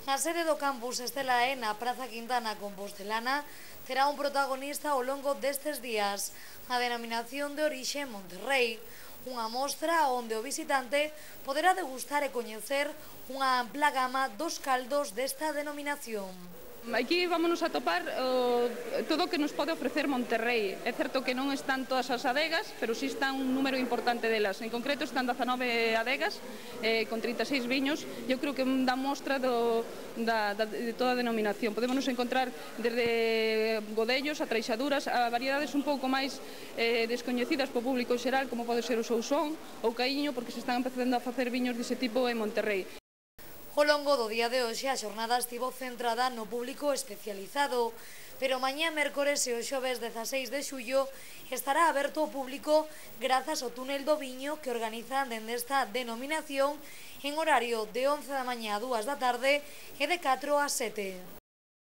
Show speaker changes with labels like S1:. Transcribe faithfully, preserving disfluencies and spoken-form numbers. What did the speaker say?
S1: A sede do campus Estela E na Praza Quintana Compostelana terá un protagonista ao longo destes días, a denominación de orixe Monterrei, unha mostra onde o visitante poderá degustar e coñecer unha ampla gama dos caldos desta denominación.
S2: Aquí vámonos a topar o, todo o que nos pode ofrecer Monterrei. É certo que non están todas as adegas, pero si están un número importante delas. En concreto están dezanove adegas eh, con trinta e seis viños. Eu creo que dá mostra do, da, da, de toda a denominación. Podemos encontrar desde godellos a traixaduras, a variedades un pouco máis eh, descoñecidas po público en xeral, como pode ser o Sousón ou Caíño, porque se están empezando a facer viños dese tipo en Monterrei.
S1: Ao longo do día de hoxe a xornada estivo centrada no público especializado, pero mañá mércores e o xoves dezaseis de xullo estará aberto ao público grazas ao túnel do viño que organizan dende esta denominación en horario de once da mañá a dúas da tarde e de catro a sete.